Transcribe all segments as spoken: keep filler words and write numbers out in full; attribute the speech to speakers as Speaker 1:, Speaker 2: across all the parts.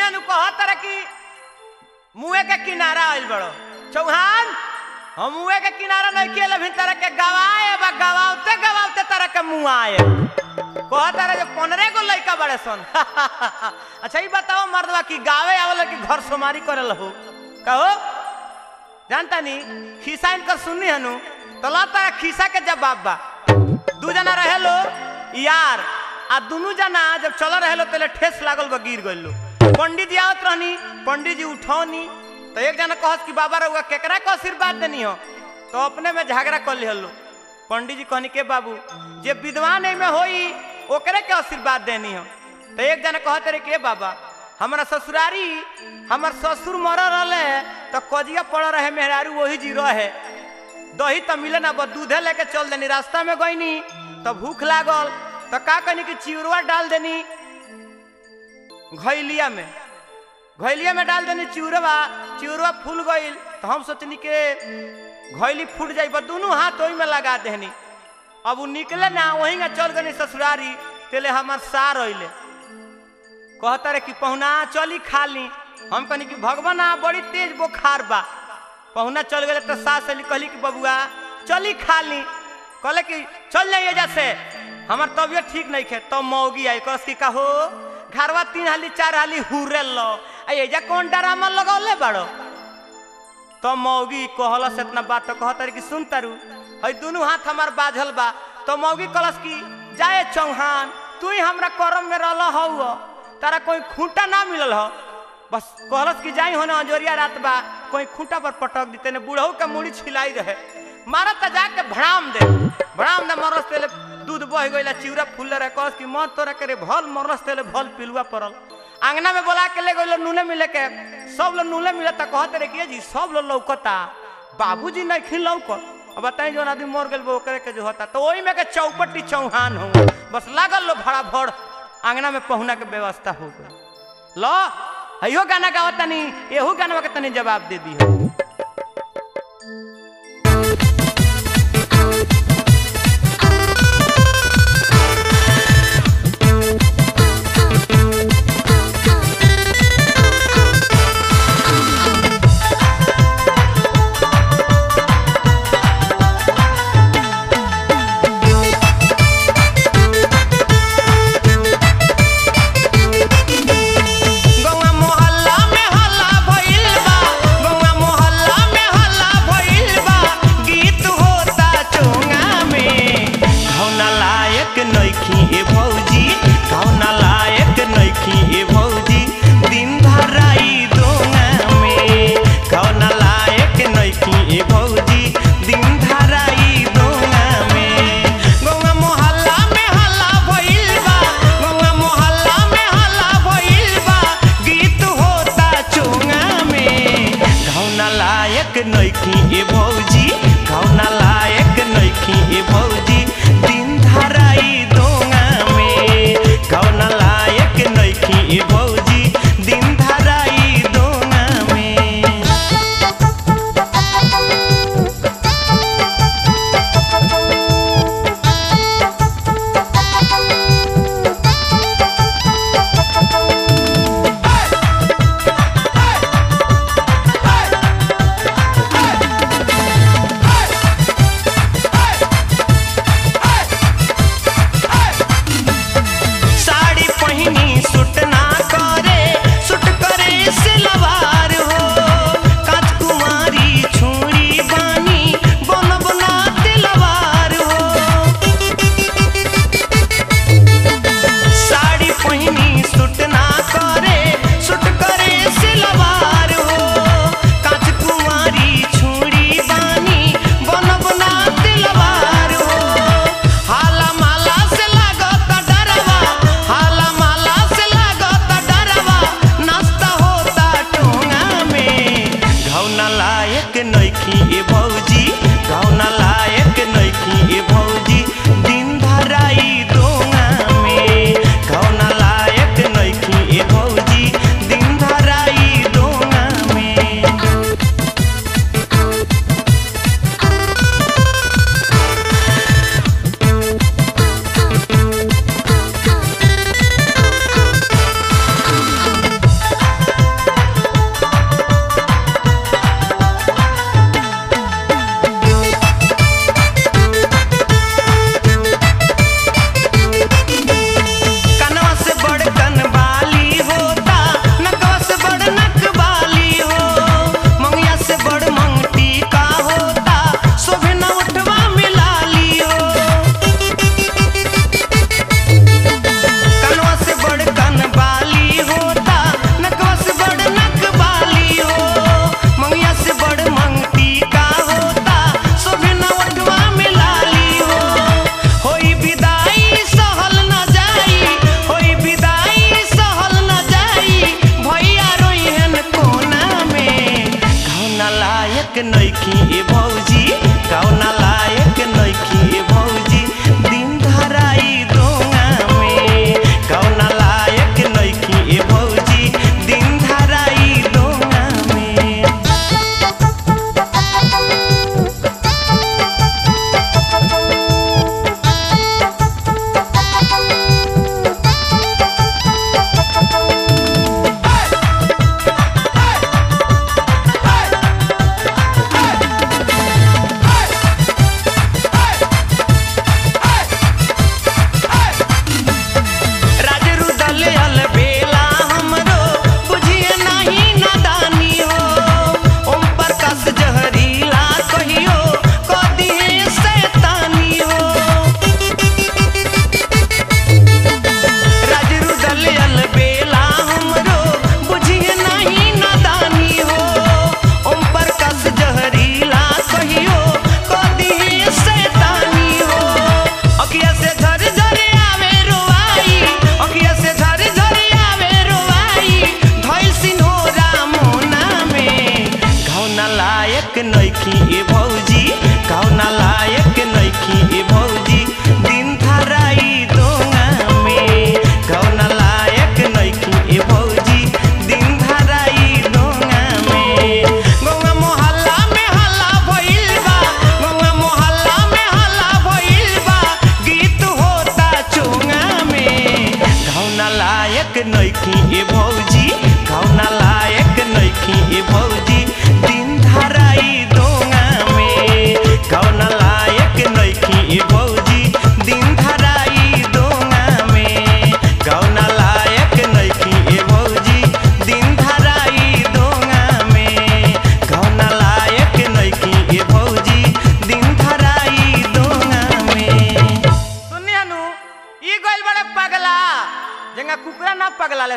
Speaker 1: हनु कह तरह की मुँह के किनारा आइल बड़ो चौहान हम मुँह के किनारा नहीं किए अभी तरह के गवाए बा गवाते गवाते तरह के मुँह आए कह तरह जो पंद्रह गो लड़का बड़े सन अच्छा ये बताओ मर्दवा की गावे आवल की घर सोमारी करल हो कहो जानता नहीं खिसा इनकर सुननी हनु तो लता खिसा के जवाब बा दू जना रहे लो यार आ दोनों जना जब चल रहे लो तो ठेस लागल बा गिर गइल लो पंडित जी आवत रहनी पंडित जी उठौनी तो एक जना कहस कि बाबा रहुआ केकरा को आशीर्वाद देनी हो तो अपने में झगड़ा कर लिहल लो पंडित जी कहनी के बाबू जे विद्वान में होई ओकरे के आशीर्वाद देनी हो तो एक जना कहते रहे के बाबा हमारा ससुरारी हमार ससुर मर रहे तो कजिया पड़ रहे मेहरारू वही जी रहे दही तो मिले ना बस दूधे लेके चल देनी रास्ता में गईनी तो भूख लागल तो का कहनी कि चिउरवा डाल देनी घैलिया में घैलिया में डाल देनी चिउरवा चिउरवा फूल गईल तो हम सोचनी के घैली फूट जाई बस दोनों हाथ वही में लगा देनी अब वो निकले ना वहीं का चल गई ससुरारी तेले हमार सार अइले कहता रे कि पहुना चली खा ली हम कहनी कि भगवान बड़ी तेज बुखार बा पहुना चल गए तो सास अली कहली कि बबुआ चली खा ली कहले कि चल जाइए जैसे हमार तबियत ठीक नहीं खे तो मौगी आई कस की कहो घरवा तीन हाली चार हाली हुरे लो ऐजा कौन डरामा लगौले बड़ो तो मौगी कहल से इतना बात तो कहता रे कि सुन तारू है दोनों हाथ हमार बाझल बा तो मौगी कलस की जाए चौहान तू ही हमरा करम में रह हो तारा कोई खूंटा ना मिलल हो बस कहलस की जाई हो ना अंजोरिया रात बा कोई खूंटा पर पटक दी तेने बूढ़ऊ के मुड़ी छिलाई रहे मारा त जाके भड़ाम दे भड़ाम दे मरस तेले दूध बह गइला चिउरा फूल रहे कहस की मत तोरा करे भल मरस तेले भल पिलुआ पड़ल आंगना में बोला के ले गइल नूने मिले के सब लोग नूने मिले त कहते रे कि जी सब लोग लौकता बाबूजी नहीं खिन लौक अब बताई जो आदमी मर गइल वो करे के जो होता तो ओही में के चौपट्टी चौहान हो बस लागल लो भड़ा भड़ आंगना में पहुना के व्यवस्था हो गई लो हयो गाना गावता नहीं एहू गाना के तनी जवाब दे दी हो
Speaker 2: गौवा मोहल्ला में हल्ला भइल बा गौवा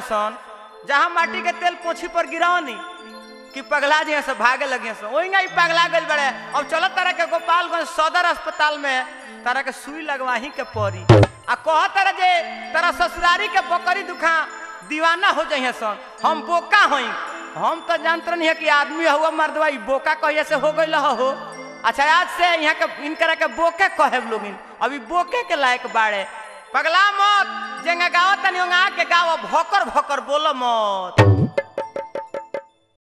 Speaker 1: सन जहाँ माटी के तेल पोछी पर गिरावनी कि पगला जी से भागे लगे सन वही ही पगला गए बड़े। अब चलो तारा के गोपालगंज सदर अस्पताल में तारा के सुई लगवाही के पड़ी आ कह तारा जे तारा ससुरारी के बकरी दुखा दीवाना हो जाइए सन। हम बोका हई हम तो जानते नहीं है कि आदमी हुआ मर्दवा बोका कहिए से हो गई हो। अच्छा आज से यहाँ के इनकरा के बोके कहे लोग अभी बोके के लायक बाड़े। पगला मत जेंगा गाओ तनी के गाओ भोकर भोकर बोलो मत।